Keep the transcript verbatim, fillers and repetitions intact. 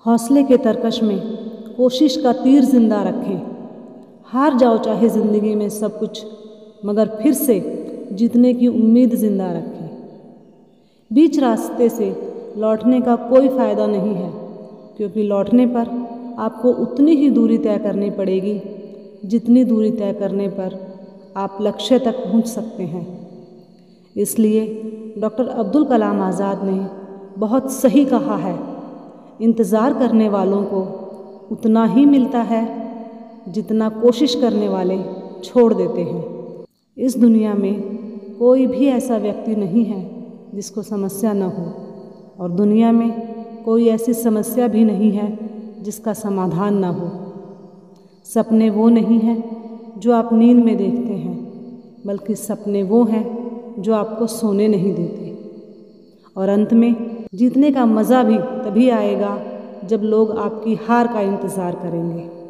हौसले के तरकश में कोशिश का तीर जिंदा रखें। हार जाओ चाहे ज़िंदगी में सब कुछ, मगर फिर से जीतने की उम्मीद ज़िंदा रखें। बीच रास्ते से लौटने का कोई फ़ायदा नहीं है, क्योंकि लौटने पर आपको उतनी ही दूरी तय करनी पड़ेगी जितनी दूरी तय करने पर आप लक्ष्य तक पहुंच सकते हैं। इसलिए डॉक्टर अब्दुल कलाम आज़ाद ने बहुत सही कहा है, इंतज़ार करने वालों को उतना ही मिलता है जितना कोशिश करने वाले छोड़ देते हैं। इस दुनिया में कोई भी ऐसा व्यक्ति नहीं है जिसको समस्या न हो, और दुनिया में कोई ऐसी समस्या भी नहीं है जिसका समाधान न हो। सपने वो नहीं हैं जो आप नींद में देखते हैं, बल्कि सपने वो हैं जो आपको सोने नहीं देते। और अंत में जीतने का मज़ा भी तभी आएगा जब लोग आपकी हार का इंतज़ार करेंगे।